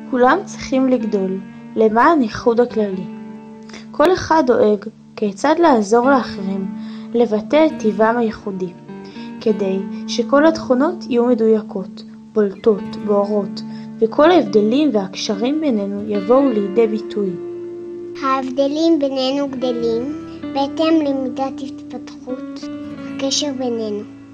כולם צריכים לגדול למען איחוד הכללי. כל אחד דואג כיצד לעזור לאחרים לבטא את טבעם הייחודי, כדי שכל התכונות יהיו מדויקות, בולטות, בוערות, וכל ההבדלים והקשרים בינינו יבואו לידי ביטוי. ההבדלים בינינו גדלים בהתאם למידת התפתחות הקשר בינינו.